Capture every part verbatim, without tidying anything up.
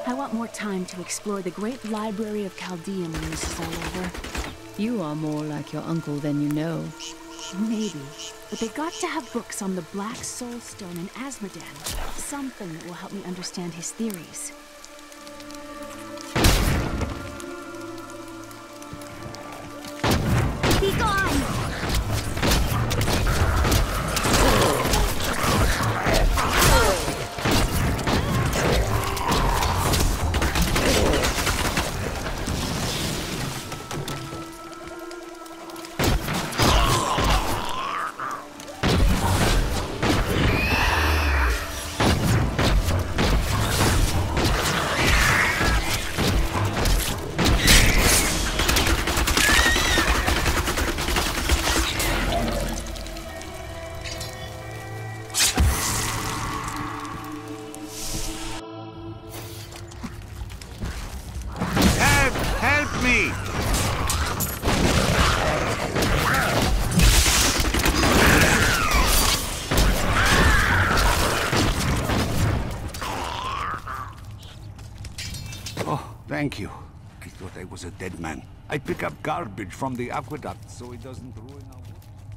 I want more time to explore the great library of Chaldean when this is all over. You are more like your uncle than you know. Maybe. But they got to have books on the Black Soul Stone and Asmodan. Something that will help me understand his theories. Be gone! Thank you. I thought I was a dead man. I pick up garbage from the aqueduct so it doesn't ruin our...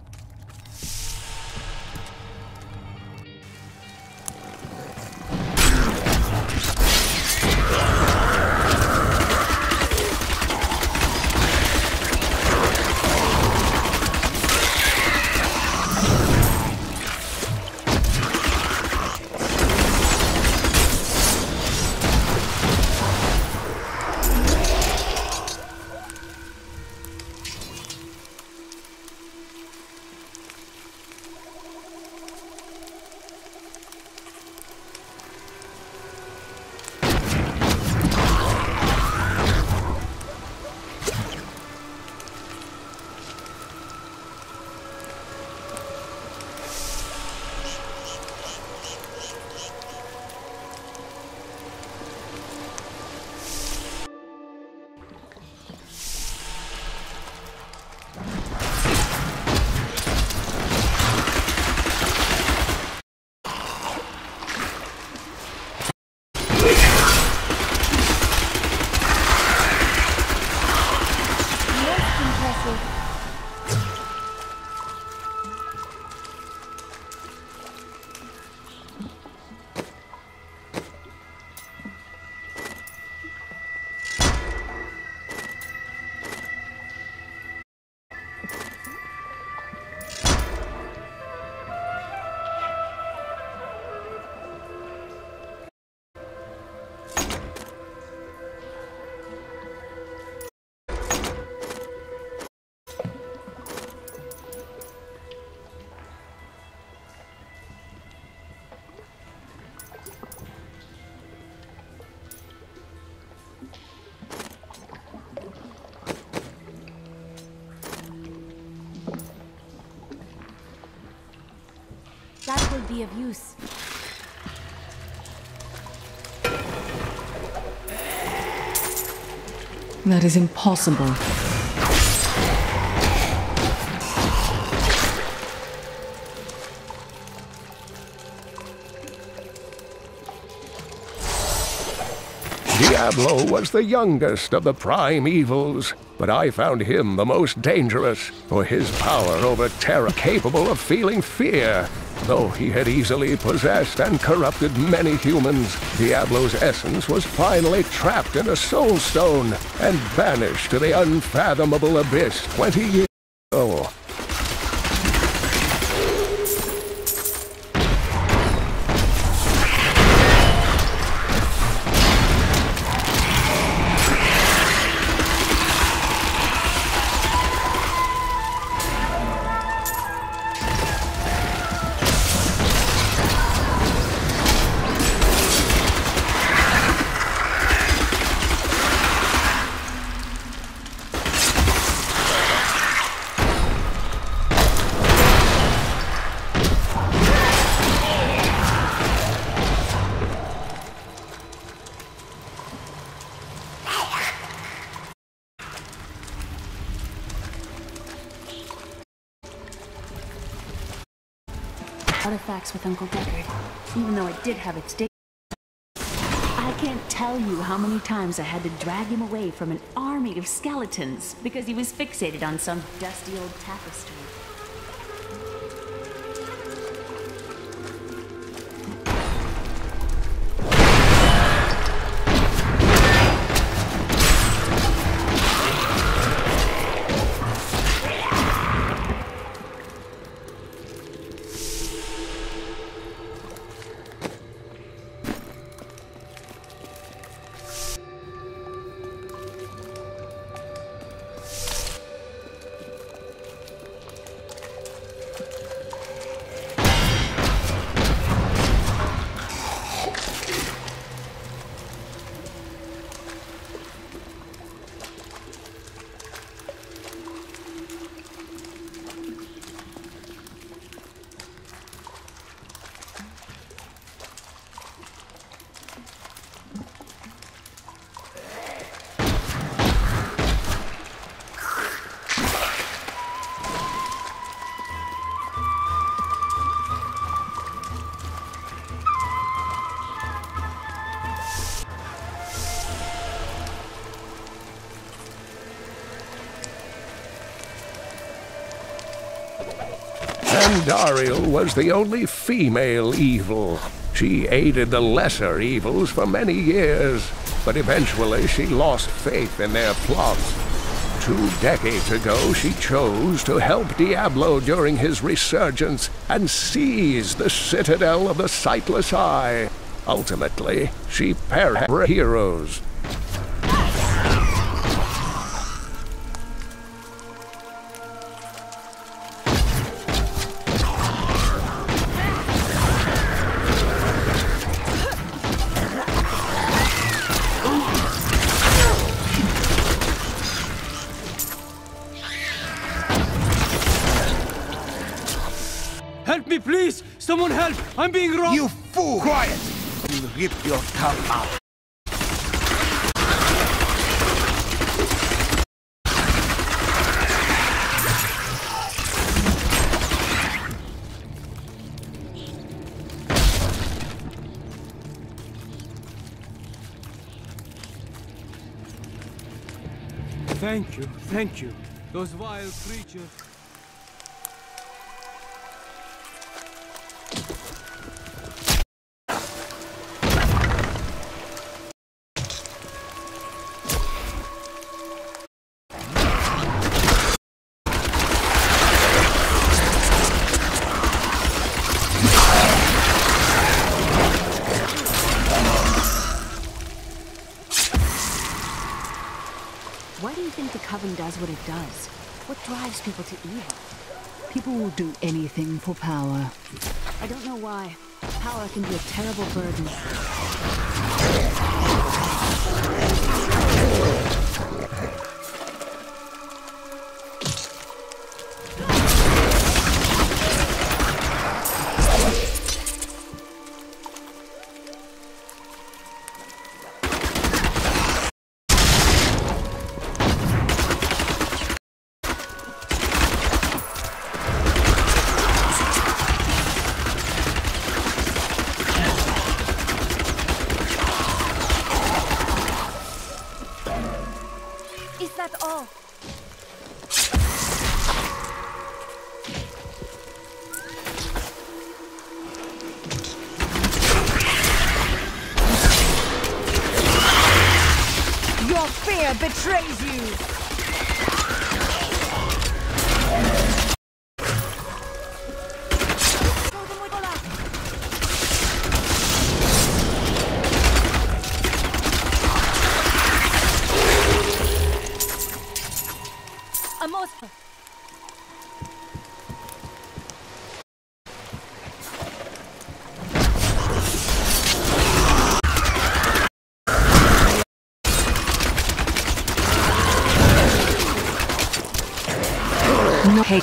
That would be of use. That is impossible. Diablo was the youngest of the prime evils, but I found him the most dangerous, for his power over terror capable of feeling fear. Though he had easily possessed and corrupted many humans, Diablo's essence was finally trapped in a soul stone and banished to the unfathomable abyss twenty years ago. Artifacts with Uncle Deckard, even though I did have its date. I can't tell you how many times I had to drag him away from an army of skeletons because he was fixated on some dusty old tapestry. Andariel was the only female evil. She aided the lesser evils for many years, but eventually she lost faith in their plots. Two decades ago, she chose to help Diablo during his resurgence and seize the citadel of the Sightless Eye. Ultimately, she perished her heroes. Help me, please! Someone help! I'm being robbed! You fool! Quiet! You'll rip your tongue out. Thank you, thank you. Those vile creatures... Why do you think the Coven does what it does? What drives people to evil? People will do anything for power. I don't know why. Power can be a terrible burden. Is that all? Your fear betrays you! Amos! No hate.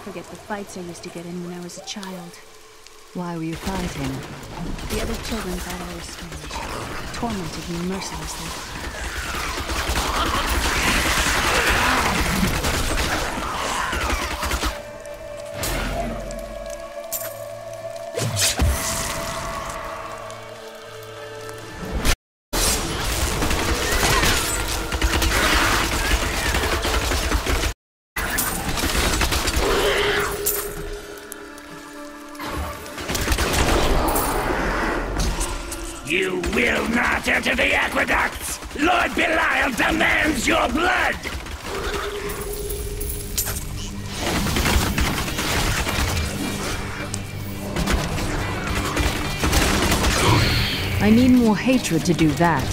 forget the fights I used to get in when I was a child. Why were you fighting? The other children thought I was strange, tormented me mercilessly. You will not enter the aqueducts! Lord Belial demands your blood! I need more hatred to do that.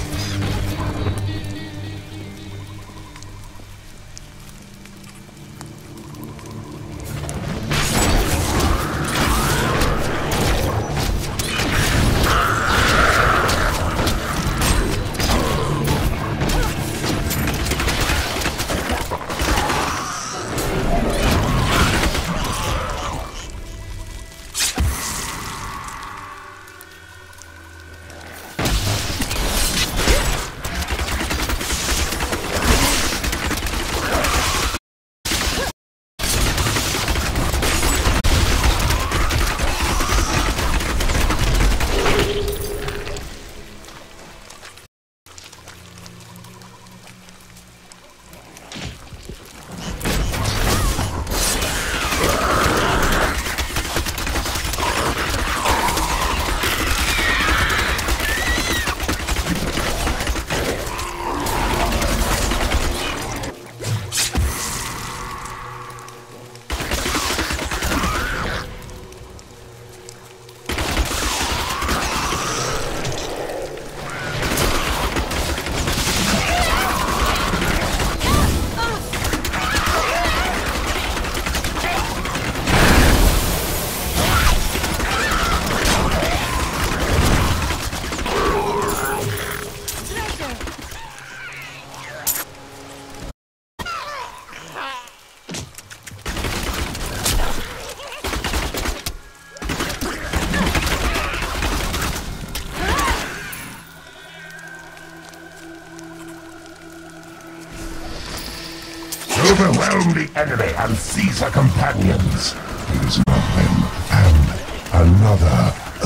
Overwhelm the enemy and seize her companions. There is one of them, and another, a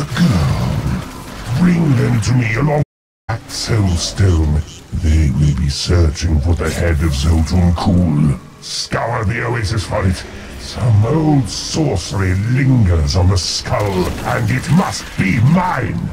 girl. Bring them to me along that soulstone. They will be searching for the head of Zoltun Kulle. Scour the oasis for it. Some old sorcery lingers on the skull, and it must be mine.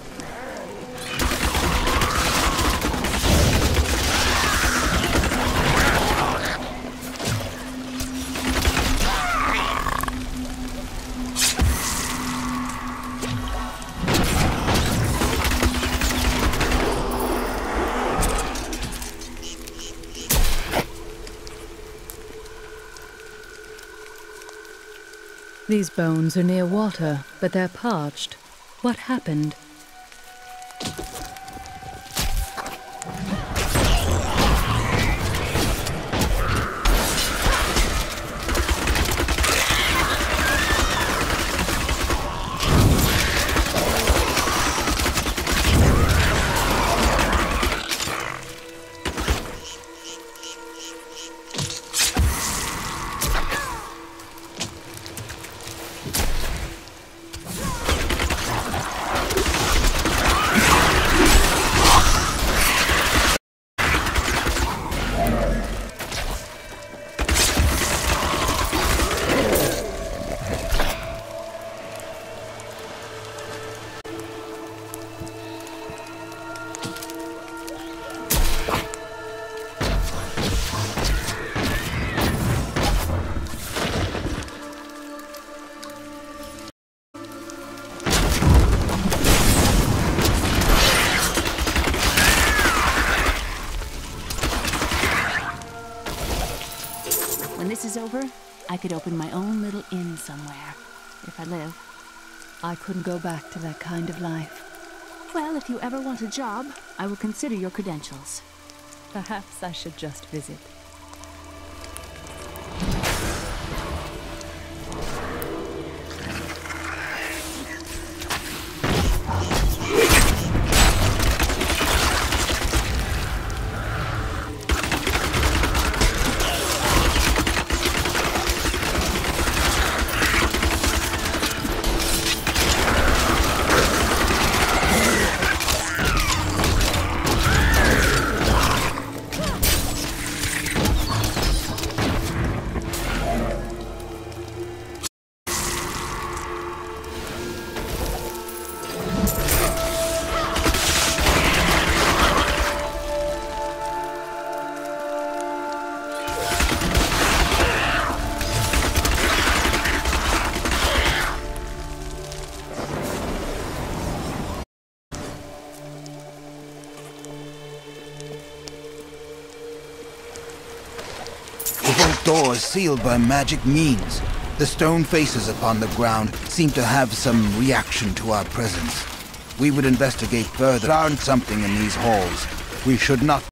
These bones are near water, but they're parched. What happened? When this is over, I could open my own little inn somewhere, if I live. I couldn't go back to that kind of life. Well, if you ever want a job, I will consider your credentials. Perhaps I should just visit. Those doors sealed by magic means. The stone faces upon the ground seem to have some reaction to our presence. We would investigate further. Found something in these halls. We should not.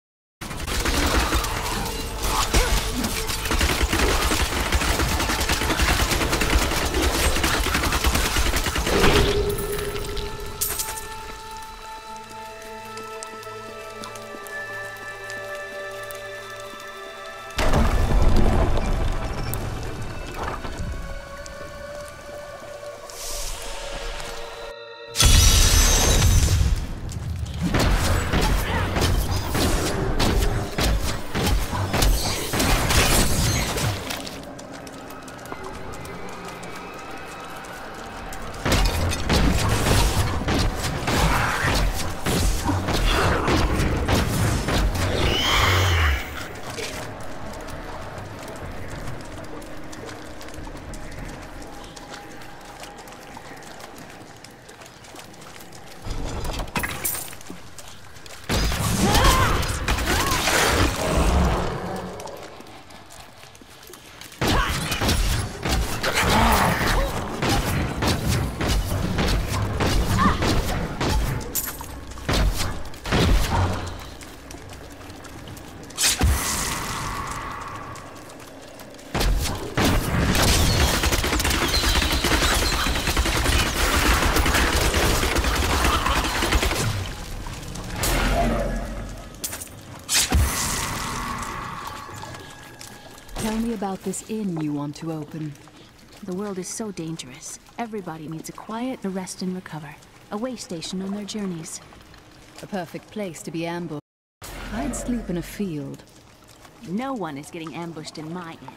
Tell me about this inn you want to open. The world is so dangerous. Everybody needs a quiet to rest and recover. A way station on their journeys. A perfect place to be ambushed. I'd sleep in a field. No one is getting ambushed in my inn.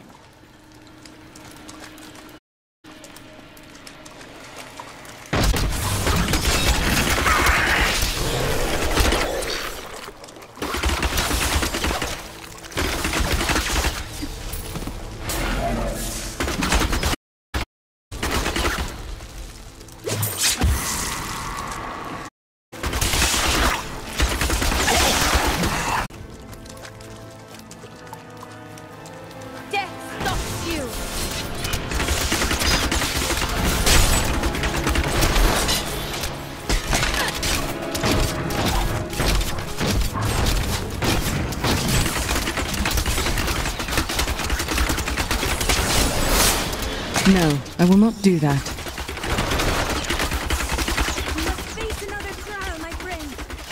No, I will not do that. You must face another trial, my friend.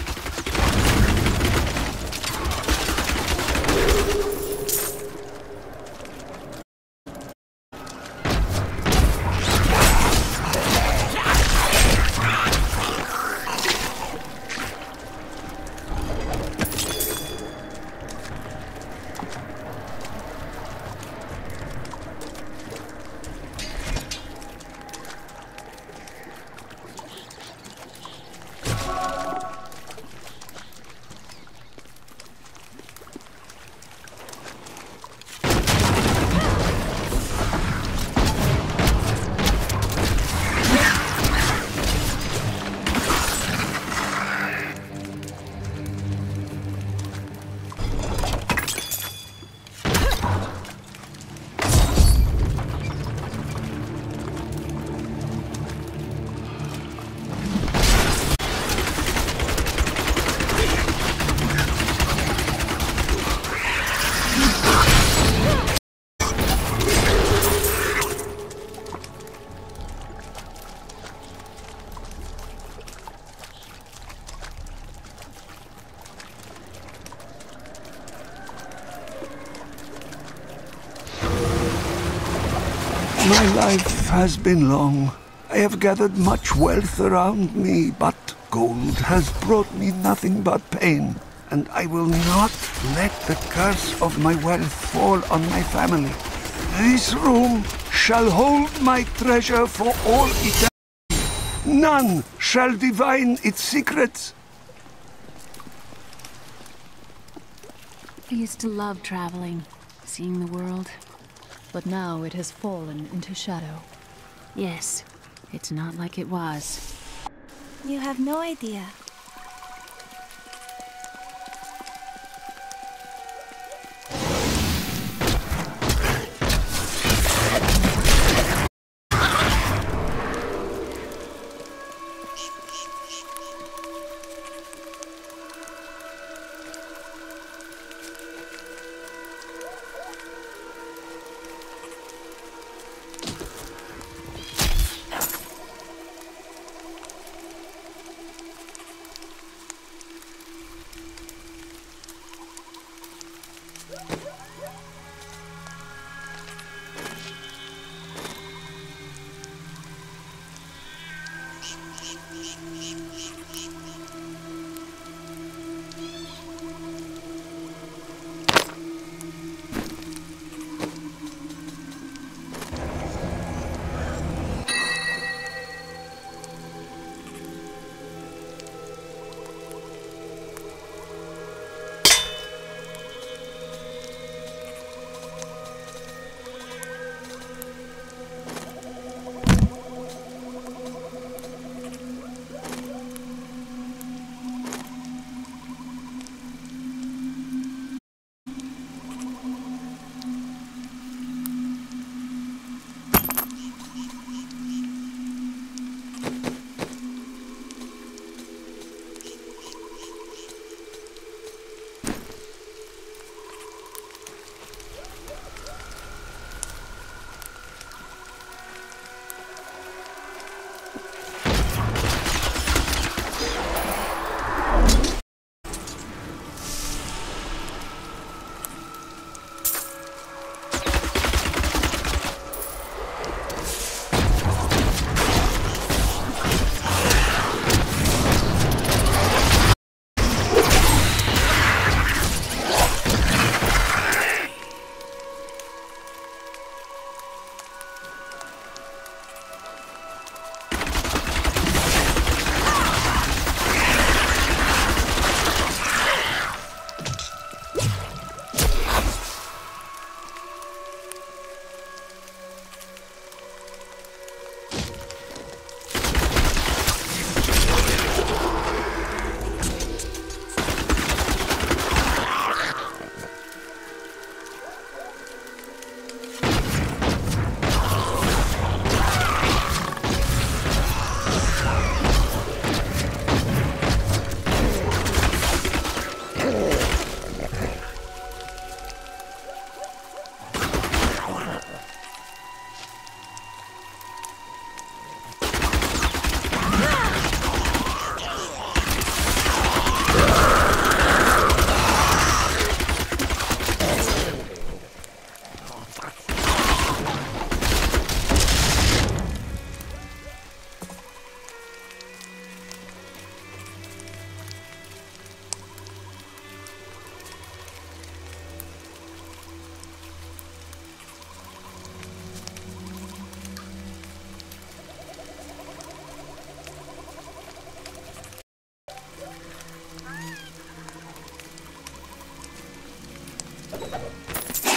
My life has been long. I have gathered much wealth around me, but gold has brought me nothing but pain. And I will not let the curse of my wealth fall on my family. This room shall hold my treasure for all eternity. None shall divine its secrets. I used to love traveling, seeing the world. But now it has fallen into shadow. Yes, it's not like it was. You have no idea.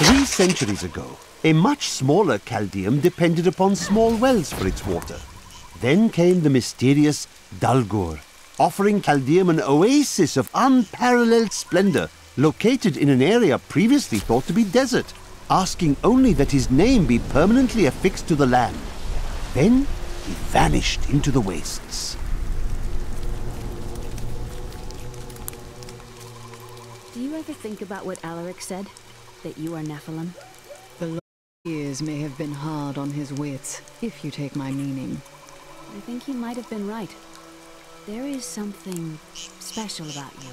Three centuries ago, a much smaller Chaldeum depended upon small wells for its water. Then came the mysterious Dalgur, offering Chaldeum an oasis of unparalleled splendor, located in an area previously thought to be desert, asking only that his name be permanently affixed to the land. Then he vanished into the wastes. Do you ever think about what Alaric said? That you are Nephilim? The long years may have been hard on his wits, if you take my meaning. I think he might have been right. There is something special about you.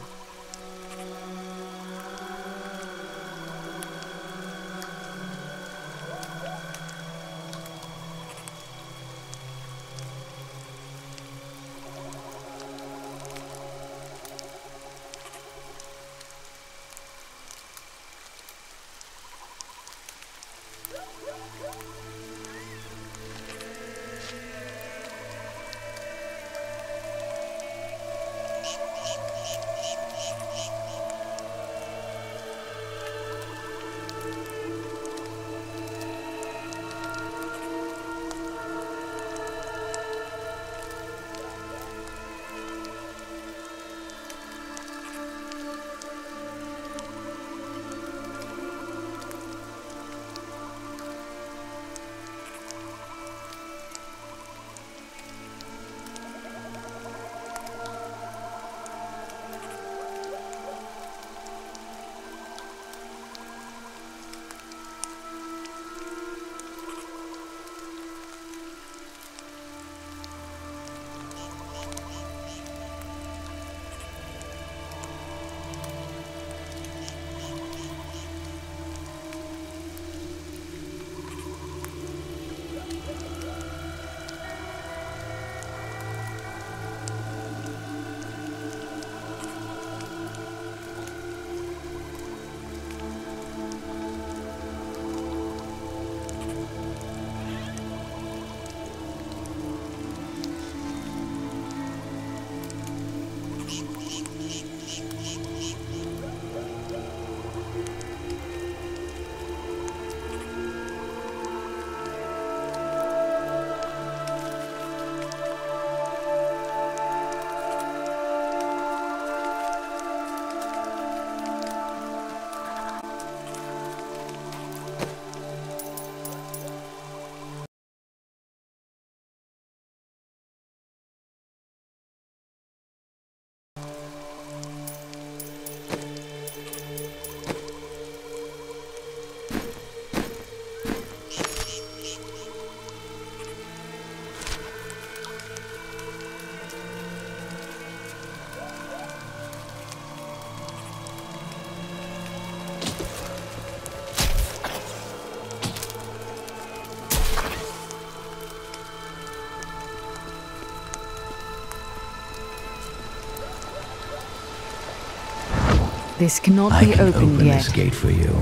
This cannot I be can opened open yet. this gate for you.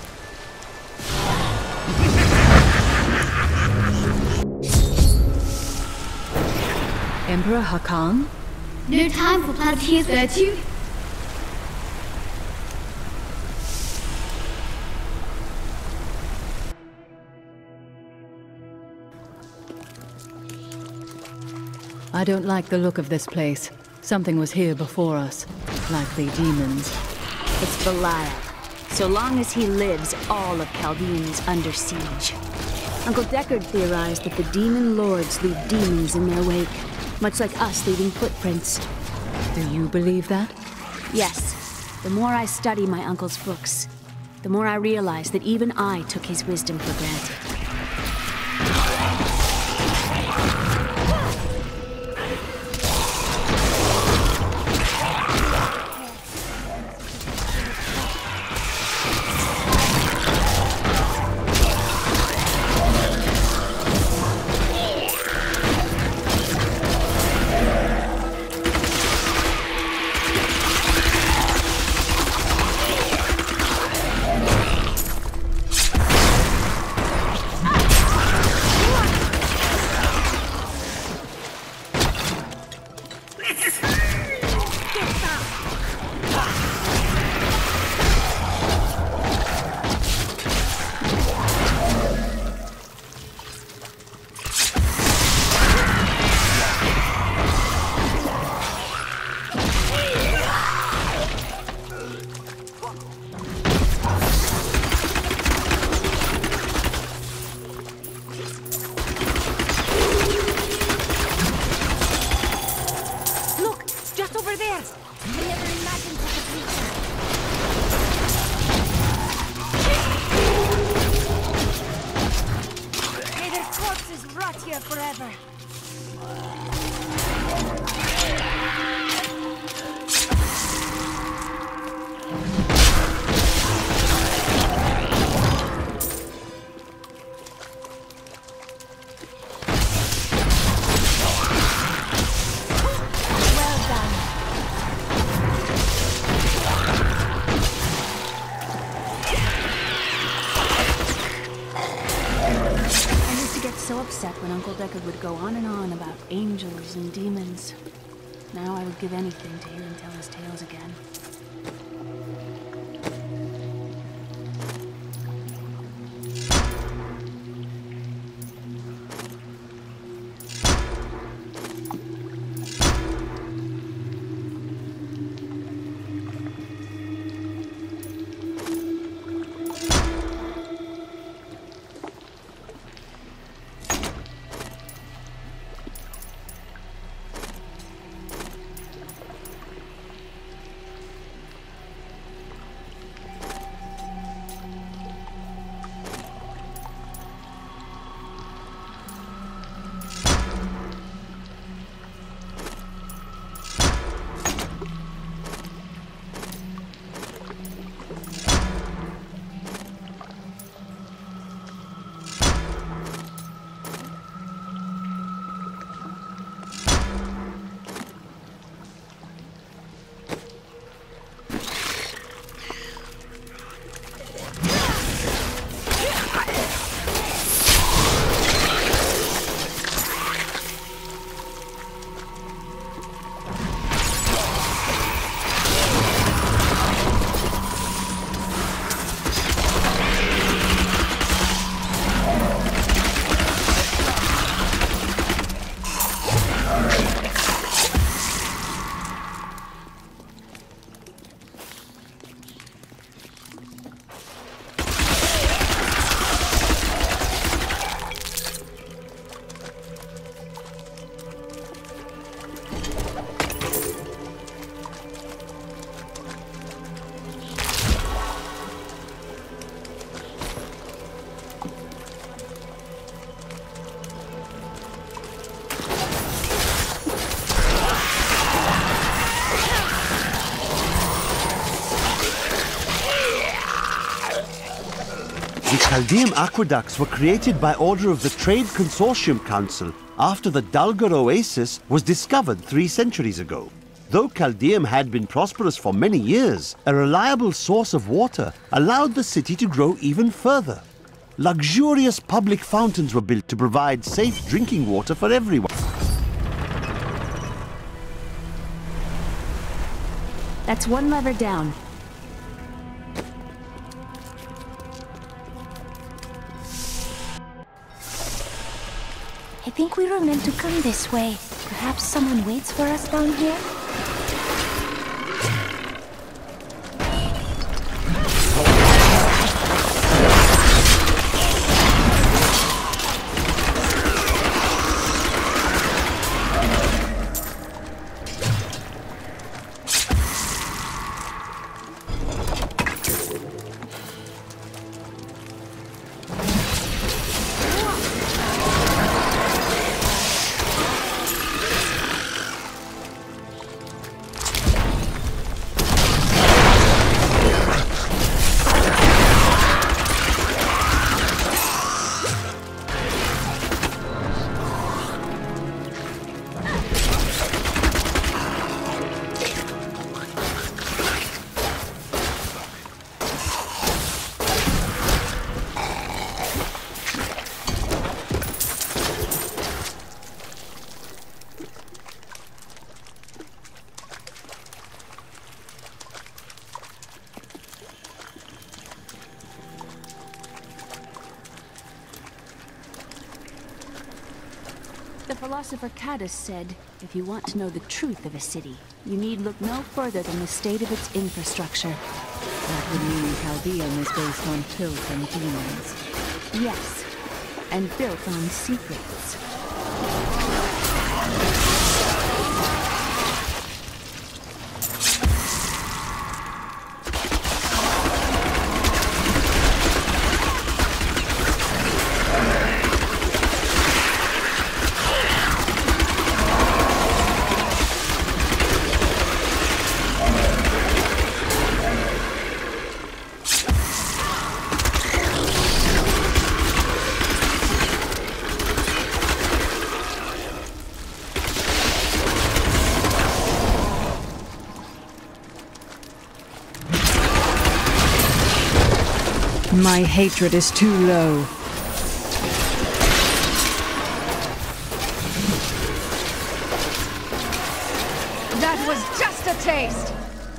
Emperor Hakan? No time for pleasantries, virtue. I don't like the look of this place. Something was here before us. Likely demons. It's Belial. So long as he lives, all of Chaldean is under siege. Uncle Deckard theorized that the demon lords leave demons in their wake, much like us leaving footprints. Do you believe that? Yes. The more I study my uncle's books, the more I realize that even I took his wisdom for granted. here forever. So upset when Uncle Deckard would go on and on about angels and demons. Now I would give anything to hear him tell his tales again. The Chaldean aqueducts were created by order of the Trade Consortium Council after the Dulgur Oasis was discovered three centuries ago. Though Chaldeum had been prosperous for many years, a reliable source of water allowed the city to grow even further. Luxurious public fountains were built to provide safe drinking water for everyone. That's one lever down. I think we were meant to come this way. Perhaps someone waits for us down here? The philosopher Caddis said, if you want to know the truth of a city, you need look no further than the state of its infrastructure. That would mean Chaldeum is based on filth and demons. Yes, and built on secrets. My hatred is too low. That was just a taste!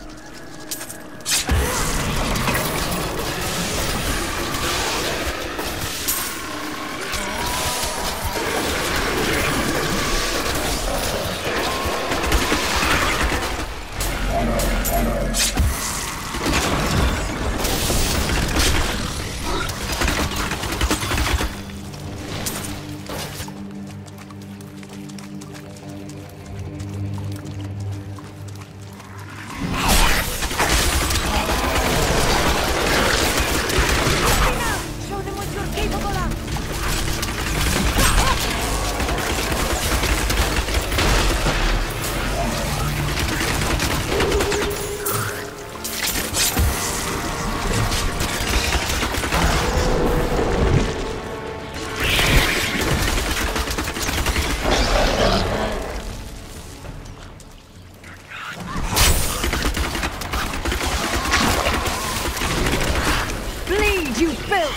You filth!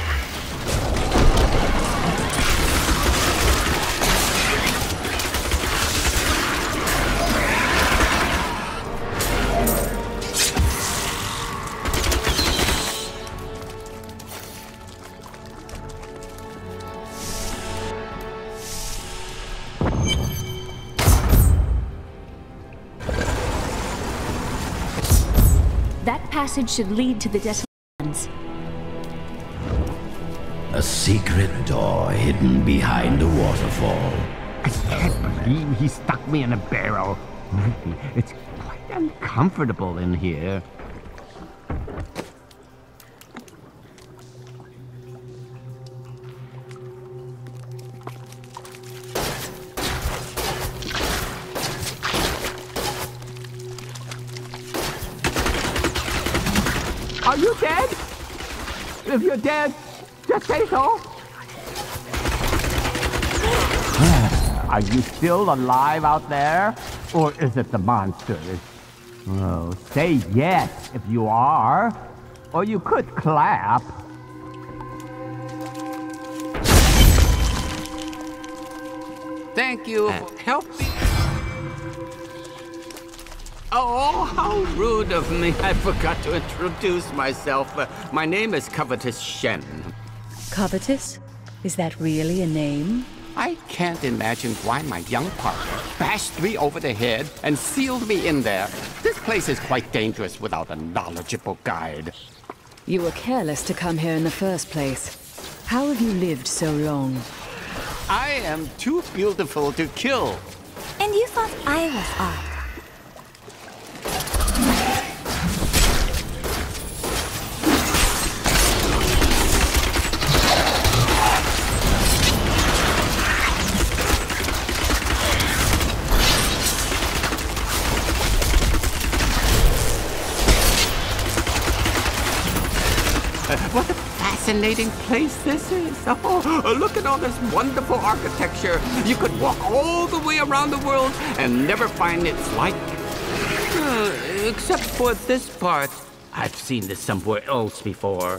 That passage should lead to the Desolate Lands. A secret door hidden behind a waterfall. I can't believe he stuck me in a barrel. It's quite uncomfortable in here. Are you dead? If you're dead, just say so. Are you still alive out there? Or is it the monsters? Oh, say yes if you are. Or you could clap. Thank you for helping. Oh, how rude of me. I forgot to introduce myself. Uh, my name is Covetous Shen. Covetous? Is that really a name? I can't imagine why my young partner bashed me over the head and sealed me in there. This place is quite dangerous without a knowledgeable guide. You were careless to come here in the first place. How have you lived so long? I am too beautiful to kill. And you thought I was odd. What a fascinating place this is. Oh, look at all this wonderful architecture. You could walk all the way around the world and never find its like. Uh, except for this part. I've seen this somewhere else before.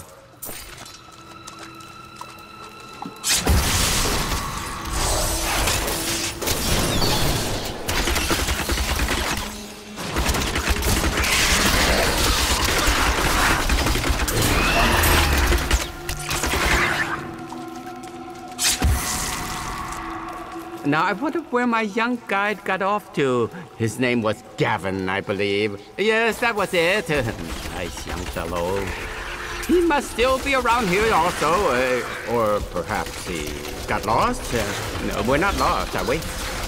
Now, I wonder where my young guide got off to. His name was Gavin, I believe. Yes, that was it. Nice young fellow. He must still be around here also. Uh, or perhaps he got lost. Uh, no, we're not lost, are we?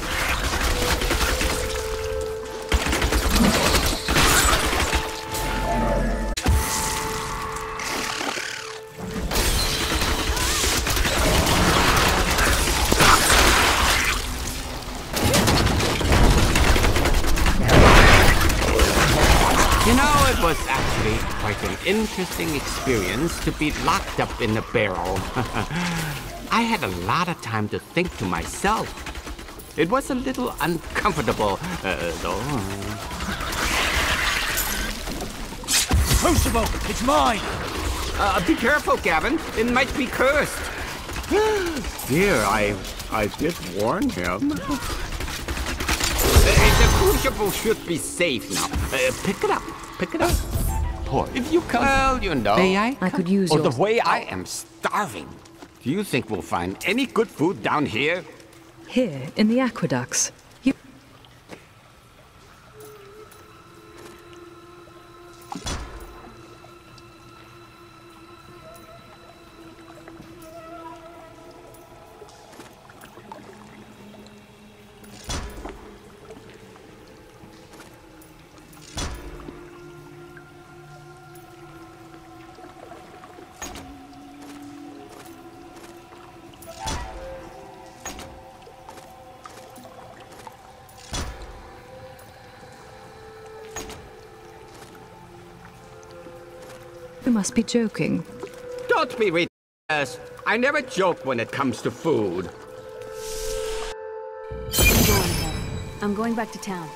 You know, it was actually quite an interesting experience to be locked up in a barrel. I had a lot of time to think to myself. It was a little uncomfortable, uh, though. Crucible, it's mine! Uh, be careful, Gavin. It might be cursed. Dear, I... I did warn him. Uh, the crucible should be safe now. Uh, pick it up. Pick it up. Poor. If you come... Well, you know. May I? I could use Oh, your... the way I am starving. Do you think we'll find any good food down here? Here, in the aqueducts. You... You must be joking. Don't be ridiculous. I never joke when it comes to food. I'm going then. I'm going back to town.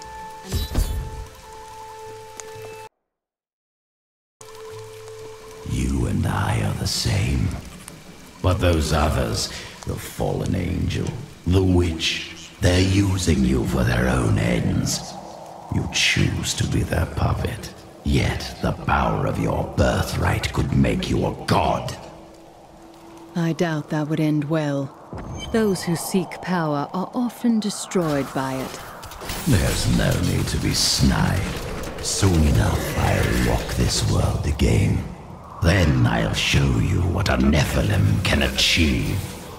You and I are the same. But those others, the fallen angel, the witch, they're using you for their own ends. You choose to be their puppet. Yet the power of your birthright could make you a god. I doubt that would end well. Those who seek power are often destroyed by it. There's no need to be snide. Soon enough, I'll walk this world again. Then I'll show you what a Nephilim can achieve.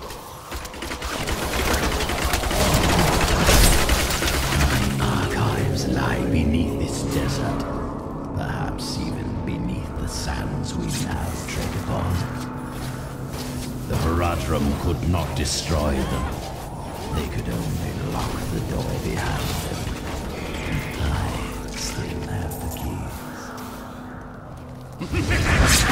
Mine archives lie beneath this desert. Perhaps even beneath the sands we now tread upon. The Haradrim could not destroy them. They could only lock the door behind them. And I still have the keys.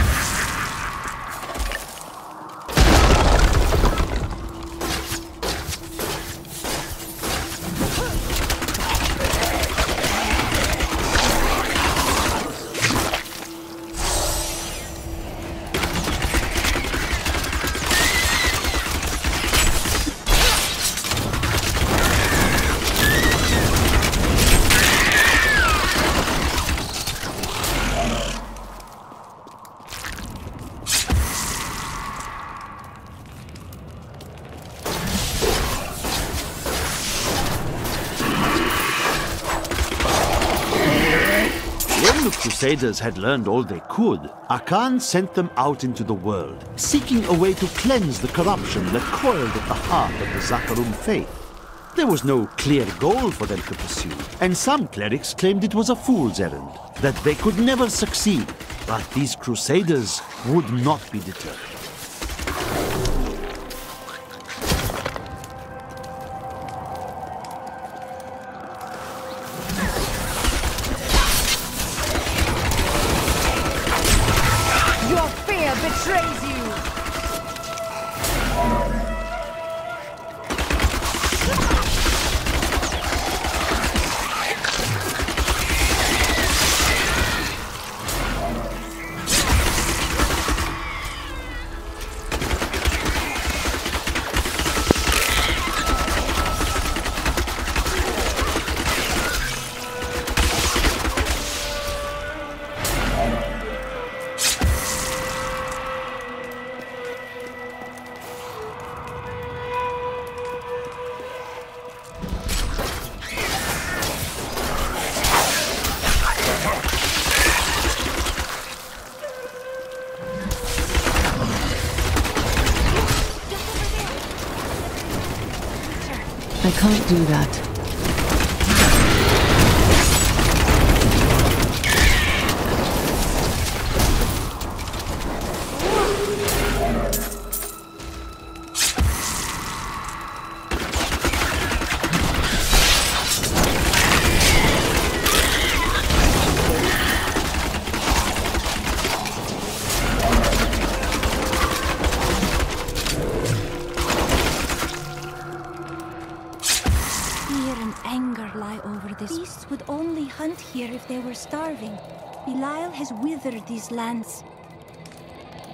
Crusaders had learned all they could, Akan sent them out into the world, seeking a way to cleanse the corruption that coiled at the heart of the Zakarum faith. There was no clear goal for them to pursue, and some clerics claimed it was a fool's errand, that they could never succeed. But these Crusaders would not be deterred. Betrays you! I can't do that. Would only hunt here if they were starving. Belial has withered these lands.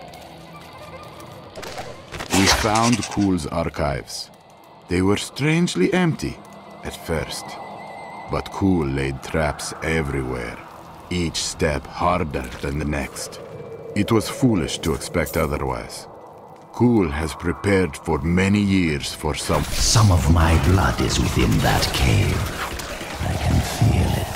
We found Kuhl's archives. They were strangely empty at first, but Kuhl laid traps everywhere, each step harder than the next. It was foolish to expect otherwise. Kuhl has prepared for many years for some... Some of my blood is within that cave. I can feel it.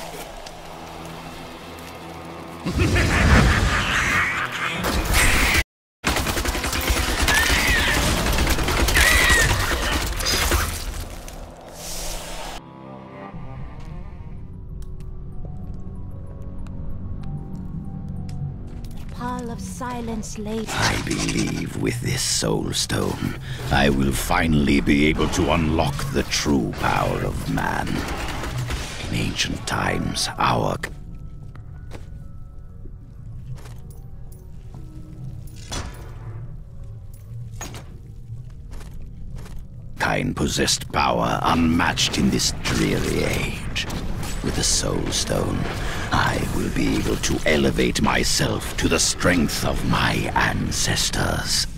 Pall of silence laid. I believe with this soul stone, I will finally be able to unlock the true power of man. In ancient times, our kind possessed power unmatched in this dreary age. With the soul stone, I will be able to elevate myself to the strength of my ancestors.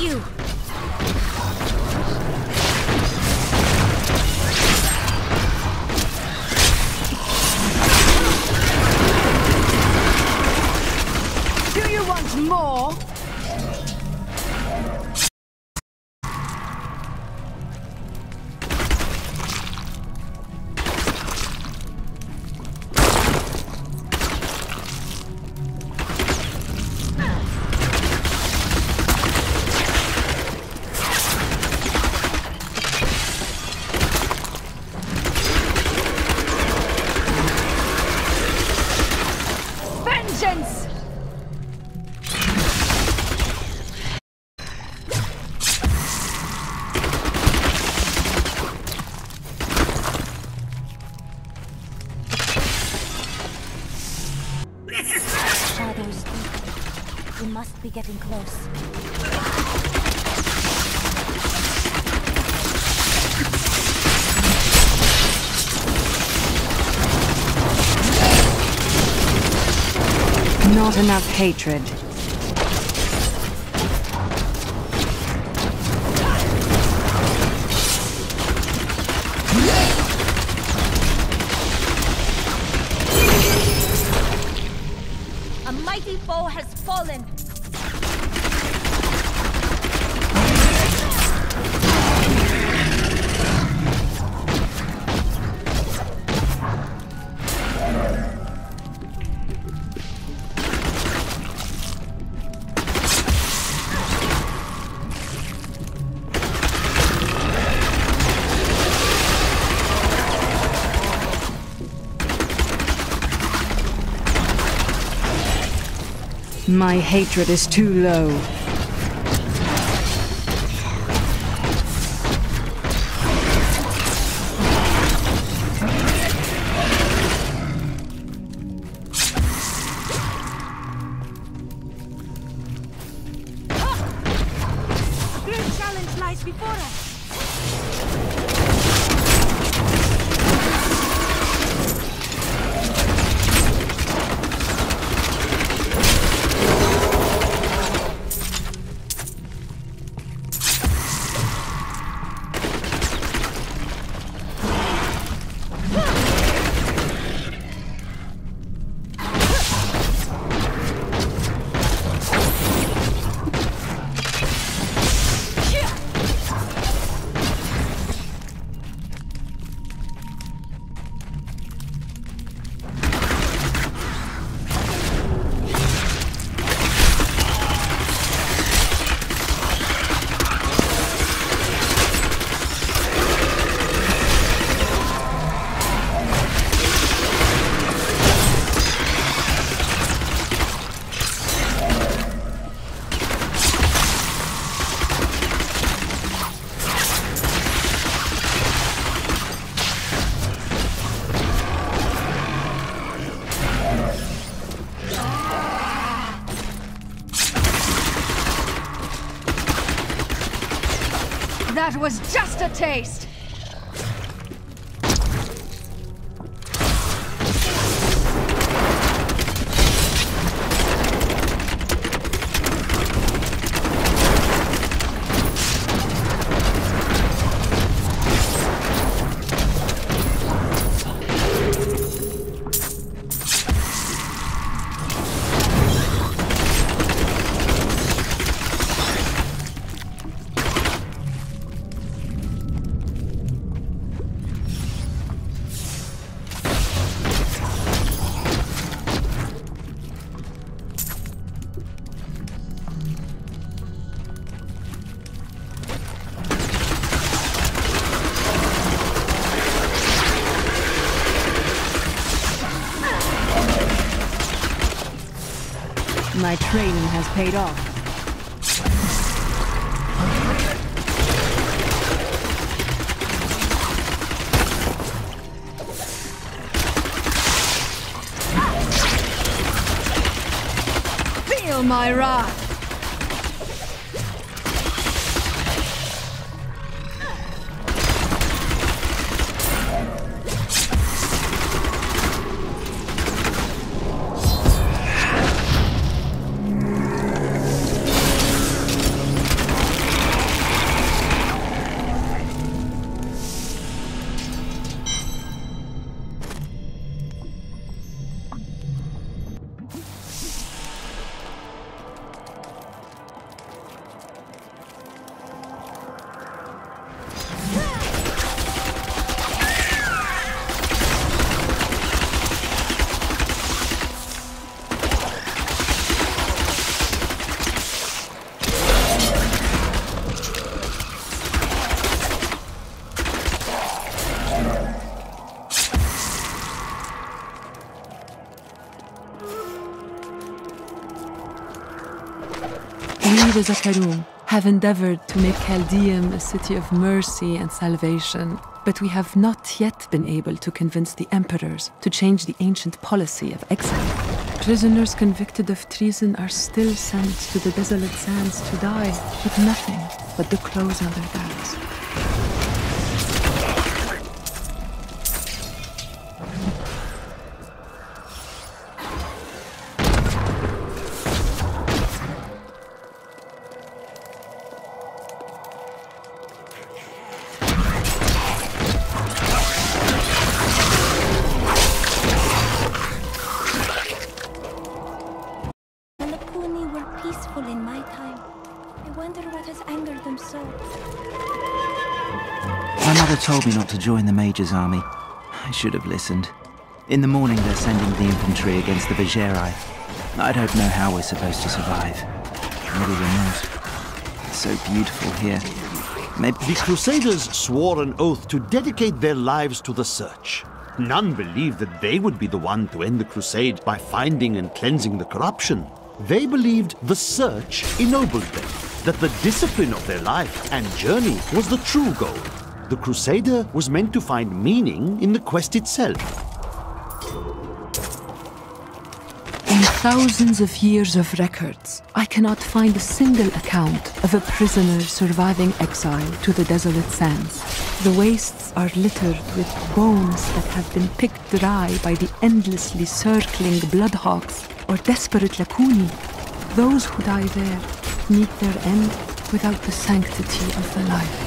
you! Do you want more? Vengeance! Shadows deep. We must be getting close. Not enough hatred. A mighty foe has fallen! My hatred is too low. A great challenge lies before us! That was just a taste! My training has paid off. Feel my wrath! the Zakarum have endeavored to make Caldeum a city of mercy and salvation, but we have not yet been able to convince the emperors to change the ancient policy of exile. Prisoners convicted of treason are still sent to the desolate sands to die with nothing but the clothes on their backs. My mother told me not to join the Major's army. I should have listened. In the morning they're sending the infantry against the Vigerai. I don't know how we're supposed to survive. Maybe we're not. It's so beautiful here. Maybe... The Crusaders swore an oath to dedicate their lives to the search. None believed that they would be the one to end the crusade by finding and cleansing the corruption. They believed the search ennobled them, that the discipline of their life and journey was the true goal. The Crusader was meant to find meaning in the quest itself. In thousands of years of records, I cannot find a single account of a prisoner surviving exile to the desolate sands. The wastes are littered with bones that have been picked dry by the endlessly circling bloodhawks or desperate Lakuni. Those who die there meet their end without the sanctity of the life.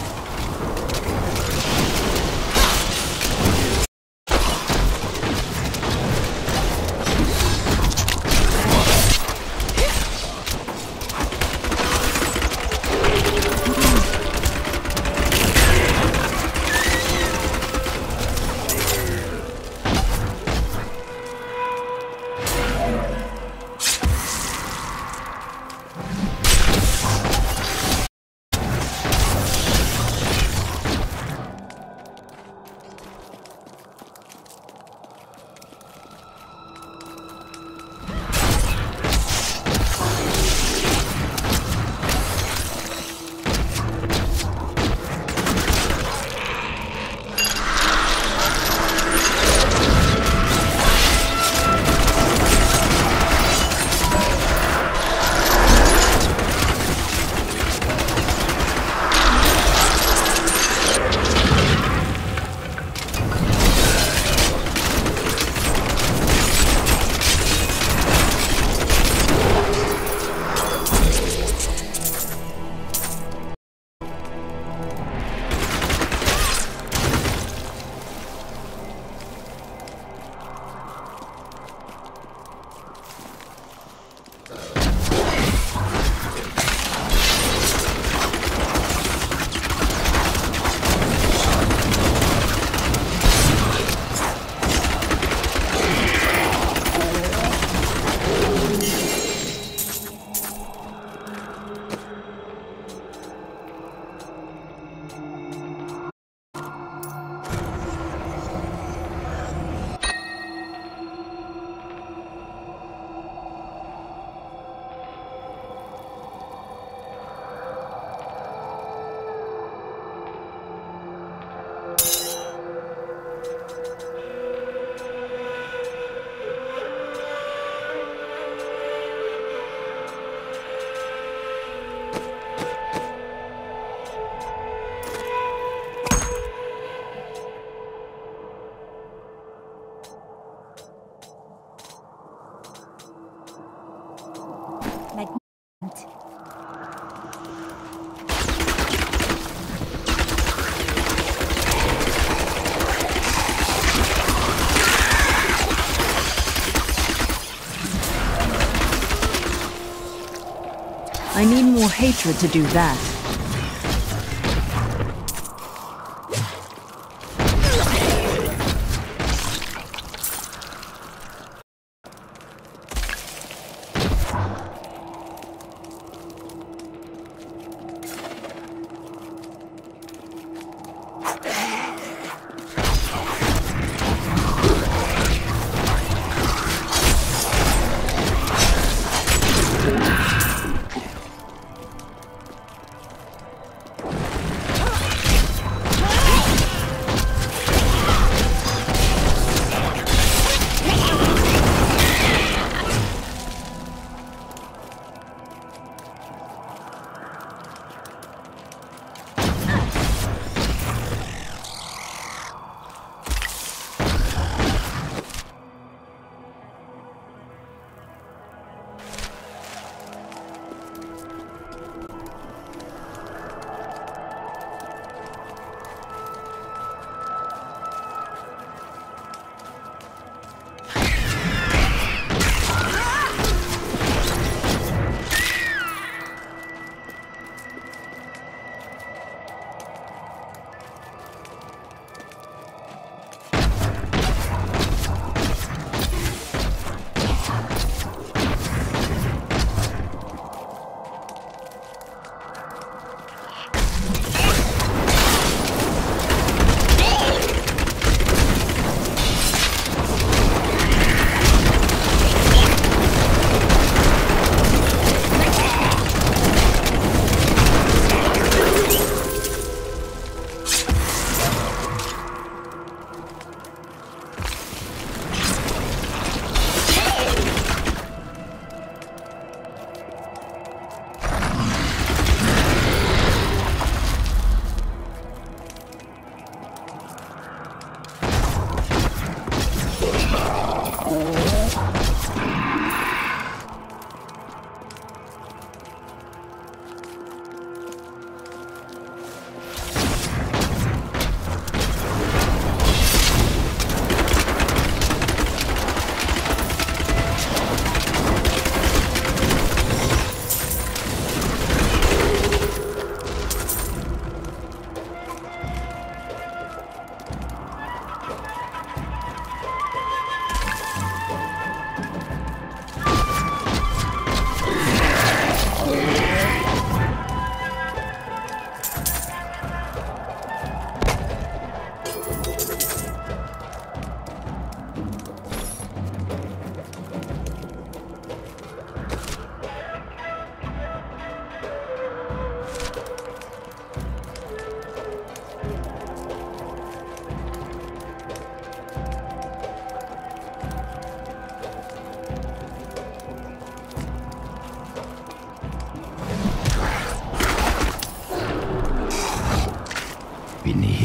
I need more hatred to do that.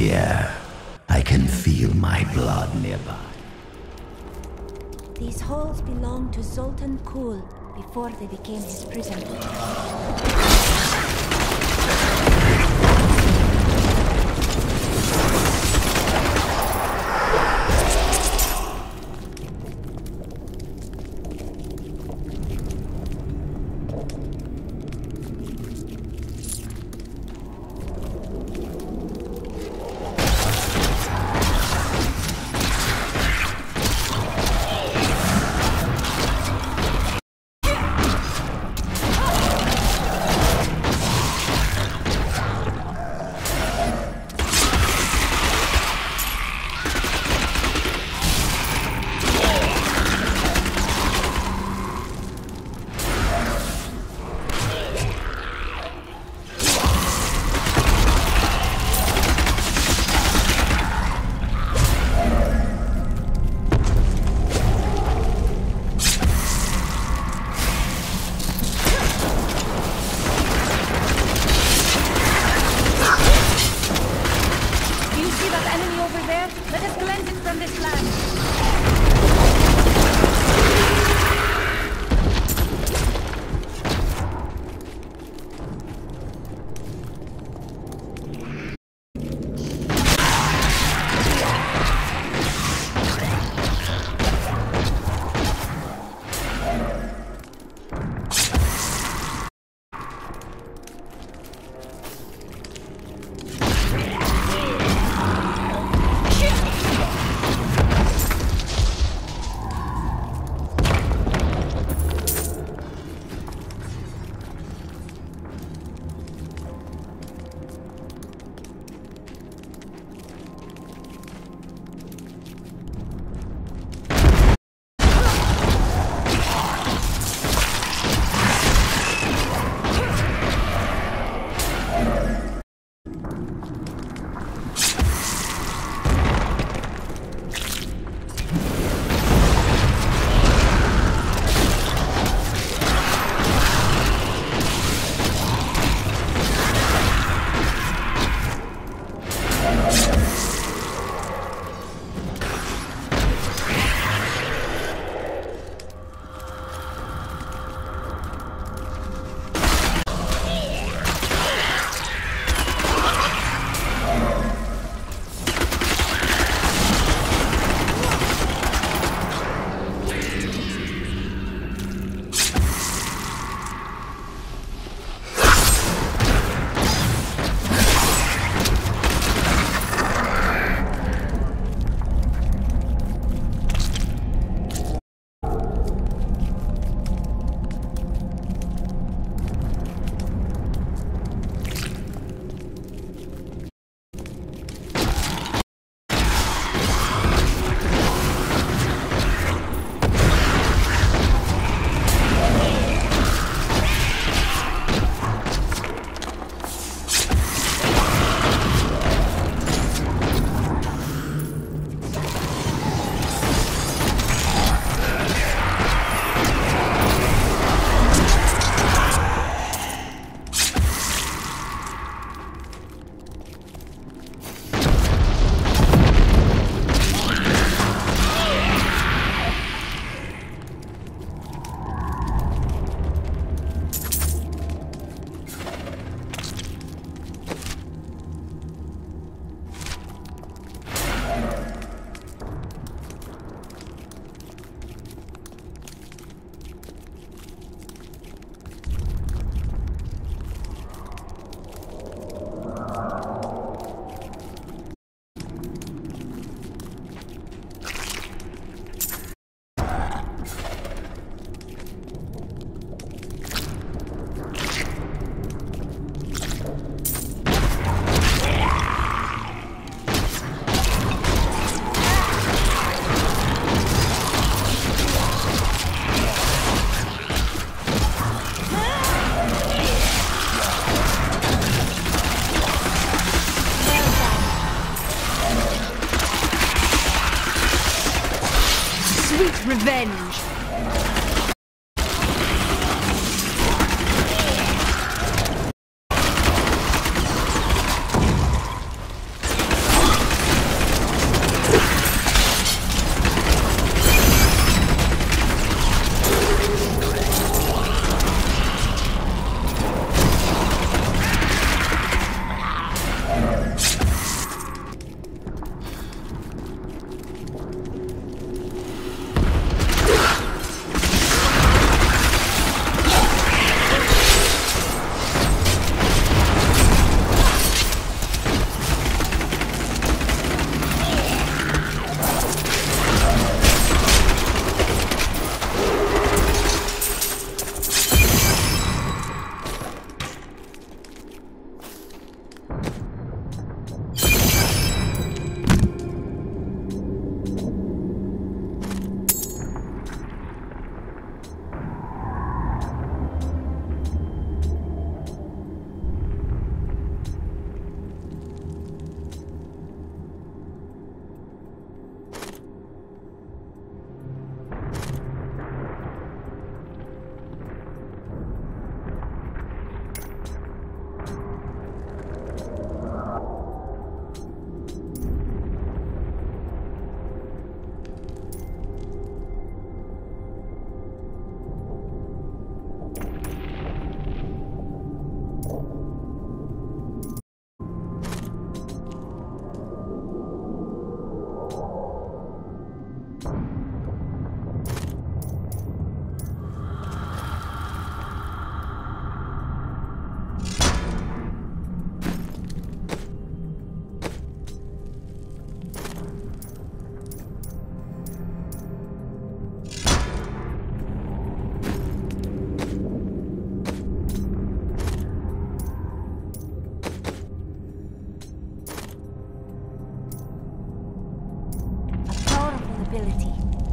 here. I can feel my blood nearby. These halls belonged to Zoltan Kulle before they became his prison. Revenge! ability.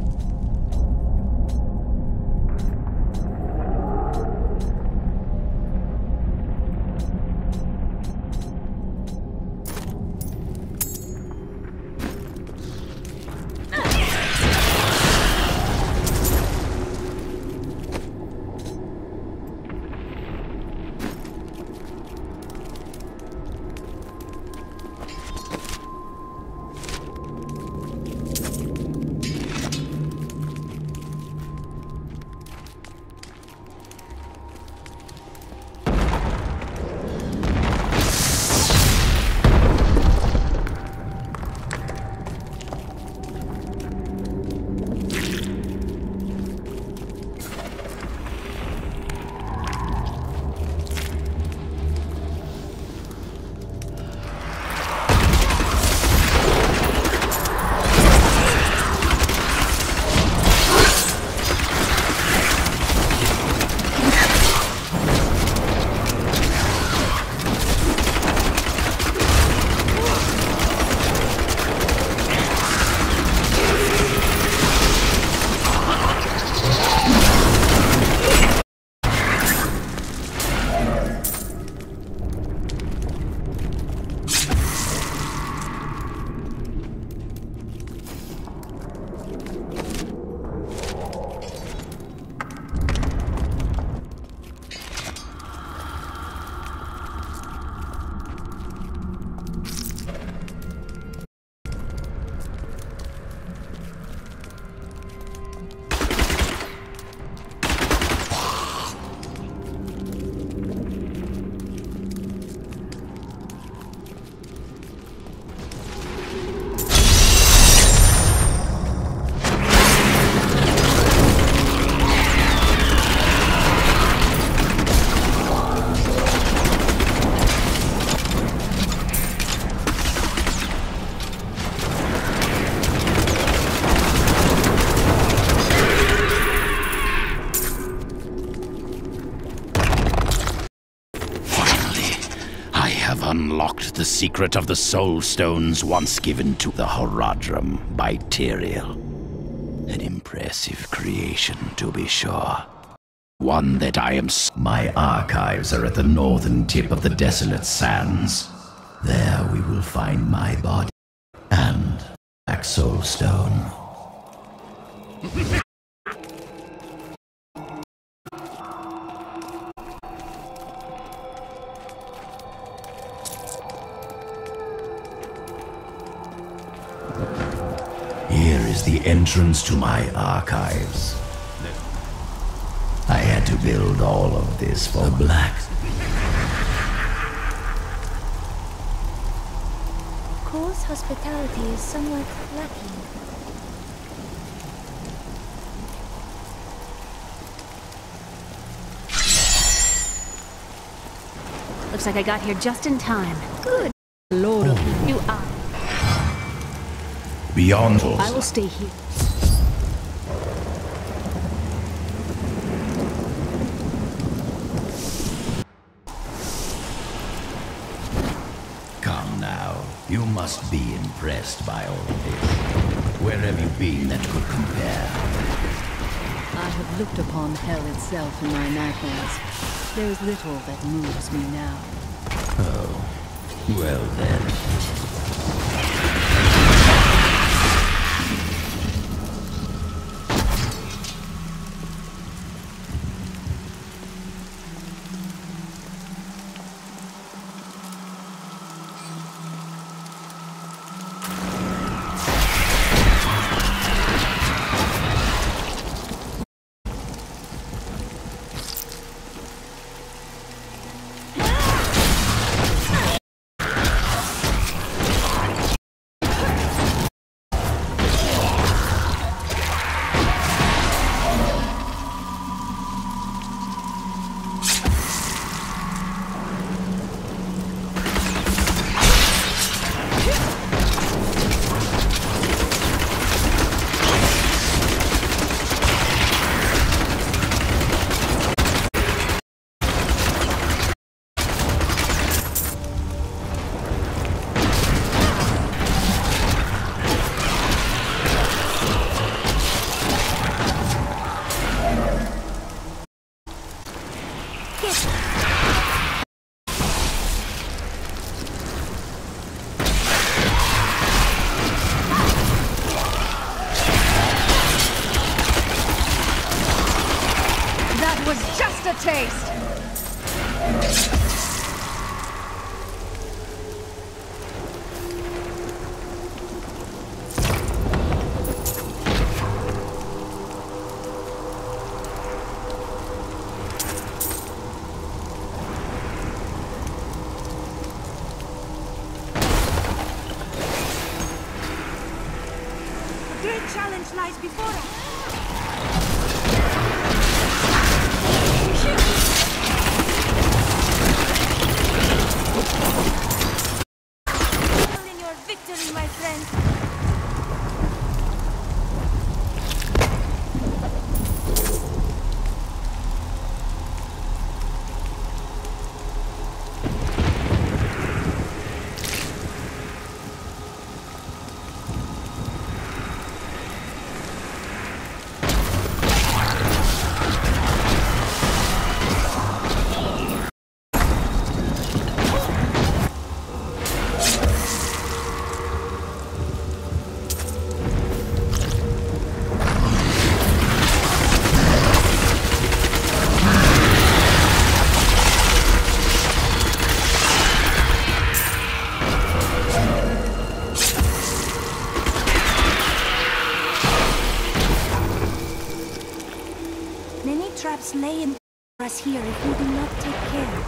Unlocked the secret of the soul stones once given to the Horadrim by Tyrael. An impressive creation, to be sure. One that I am... My archives are at the northern tip of the Desolate Sands. There we will find my body and Black Soul Stone. Here is the entrance to my archives. I had to build all of this for the Black. Cole's hospitality is somewhat lacking. Looks like I got here just in time. Good Lord, oh. You are. Beyond. I will stay here. Come now. You must be impressed by all of this. Where have you been that could compare? I have looked upon hell itself in my nightmares. There is little that moves me now. Oh, well then. taste! A great challenge lies before us. In your victory, my friend. Many traps lay in us here if we do not take care.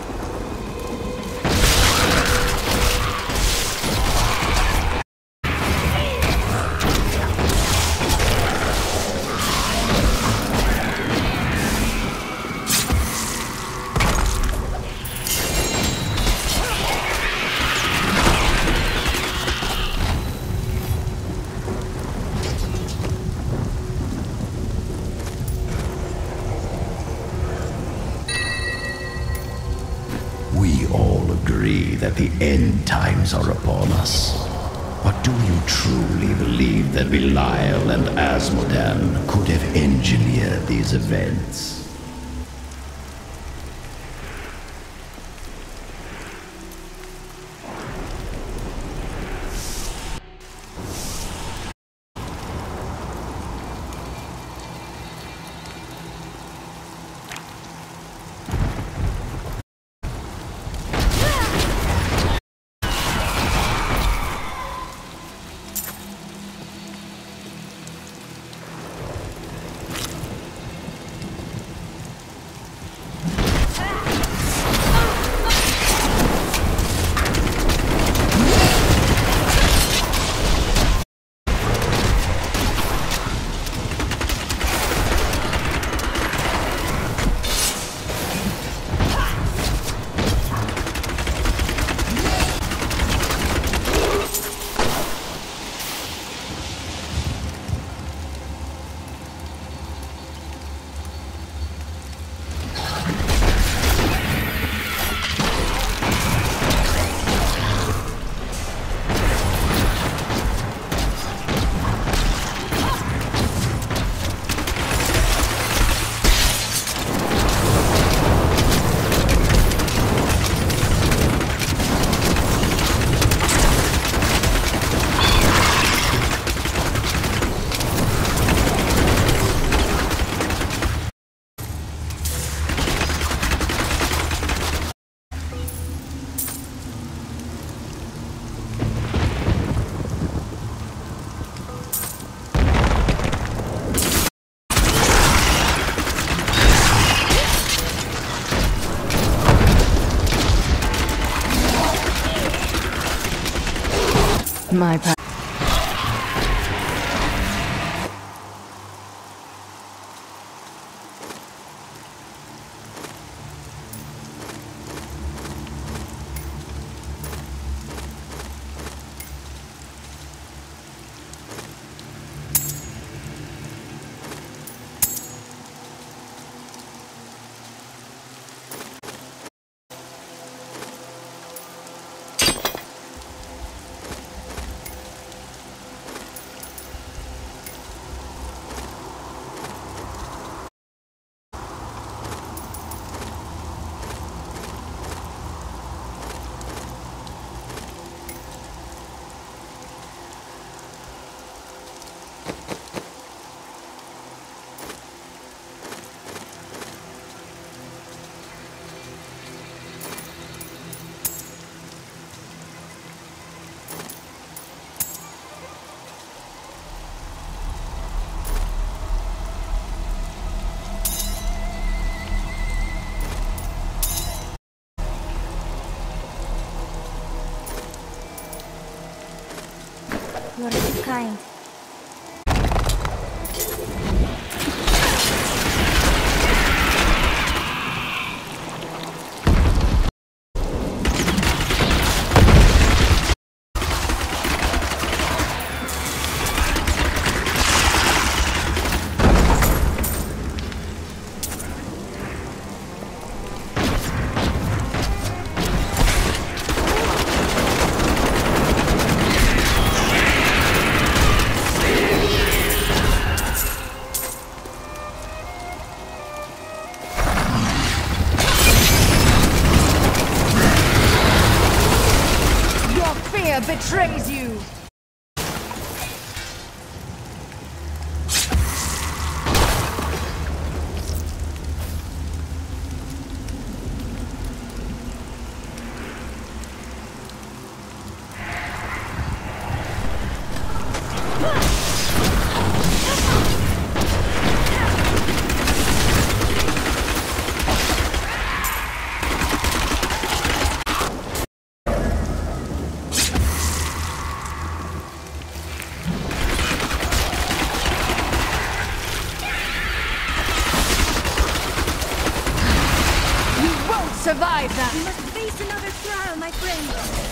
We all agree that the end times are upon us. But do you truly believe that Belial and Asmodan could have engineered these events? My pa- You're too kind. Betrays you! Survive that! We must face another trial, my friend!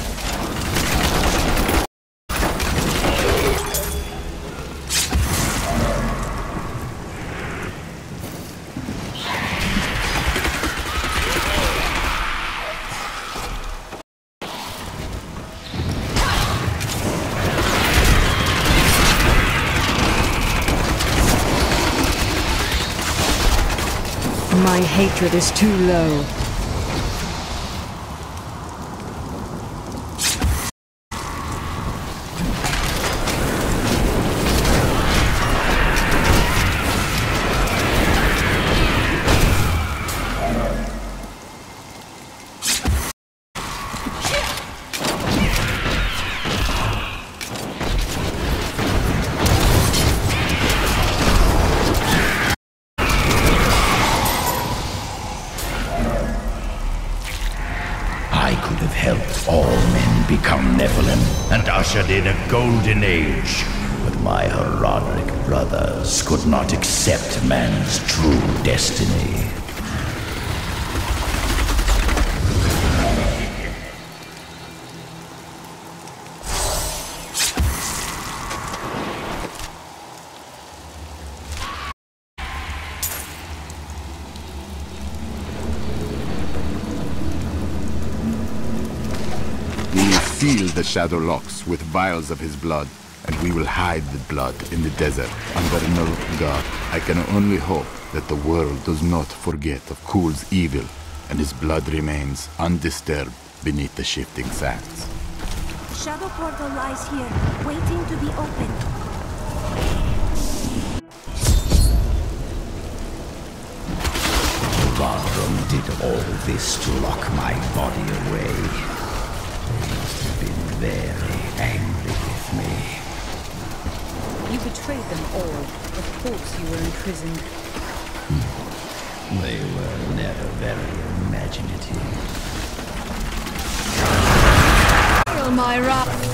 My hatred is too low. And ushered in a golden age. But my Horadric brothers could not accept man's true destiny. Seal the Shadow Locks with vials of his blood, and we will hide the blood in the desert under no god. I can only hope that the world does not forget of Kul's evil, and his blood remains undisturbed beneath the shifting sands. Shadow Portal lies here, waiting to be opened. Vardrum did all this to lock my body away. They must have been very angry with me. You betrayed them all. Of course you were imprisoned. They were never very imaginative. Feel my wrath!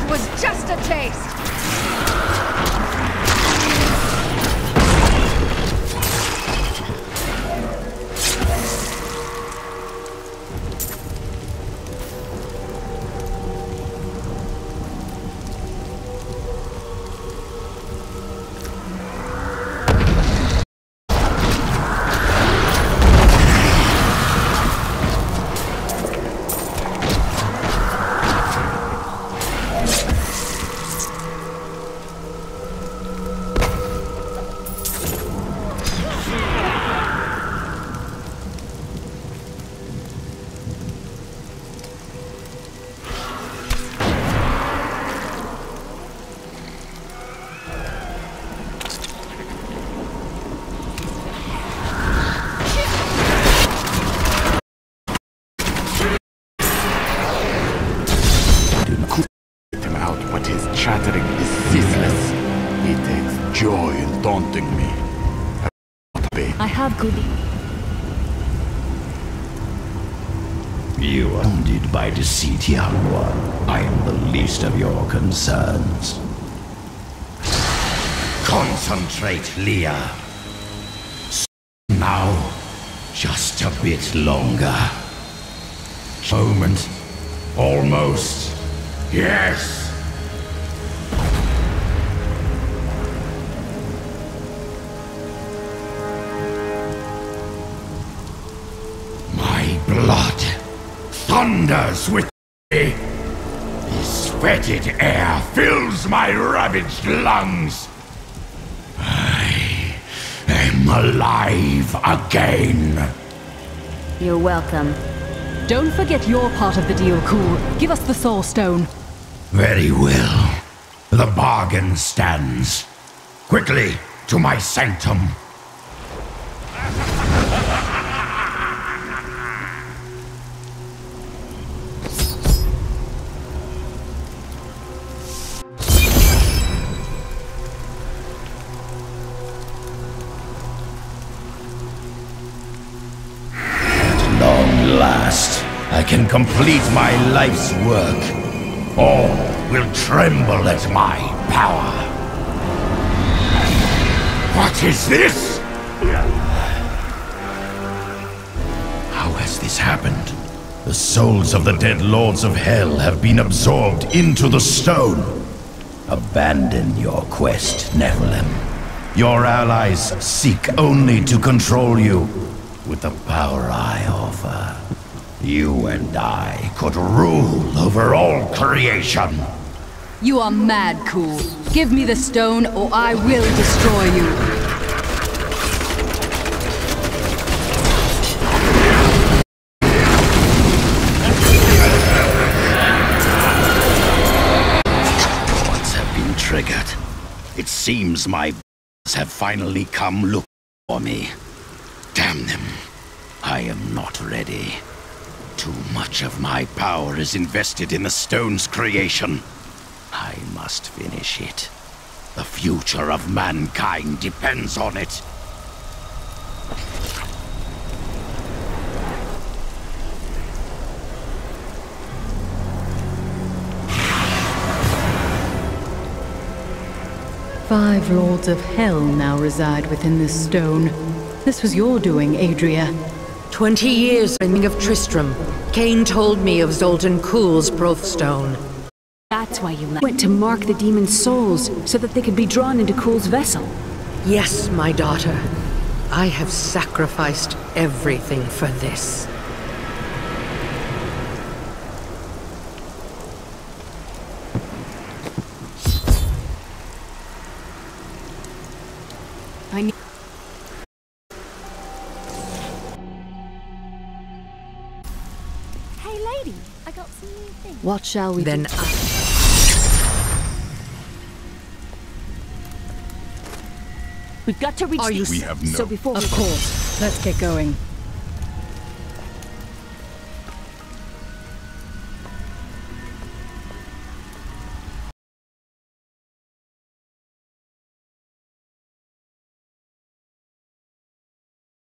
was just a taste! Chattering is ceaseless. He takes joy in taunting me. I have good... You are wounded by deceit, young one. I am the least of your concerns. Concentrate, Leah. Now, just a bit longer. Moment. Almost. Yes. Blood thunders with me. This fetid air fills my ravaged lungs. I am alive again. You're welcome. Don't forget your part of the deal, Cool. Give us the Soul Stone. Very well. The bargain stands. Quickly, to my sanctum. Last, I can complete my life's work. All will tremble at my power. What is this? How has this happened? The souls of the dead lords of hell have been absorbed into the stone. Abandon your quest, Nephilim. Your allies seek only to control you. With the power I offer, you and I could rule over all creation. You are mad, Cool. Give me the stone or I will destroy you. Once have been triggered. It seems my have finally come look for me. Damn them. I am not ready. Too much of my power is invested in the stone's creation. I must finish it. The future of mankind depends on it. Five lords of hell now reside within this stone. This was your doing, Adria. Twenty years of Tristram. Cain told me of Zoltan Kuhl's Brothstone. That's why you left. Went to mark the demon's souls, so that they could be drawn into Kuhl's vessel. Yes, my daughter. I have sacrificed everything for this. I need... Hey lady, I got some new things. What shall we then do? I... We've got to reach Are the... you... We have no... So before Of we... course. Let's get going.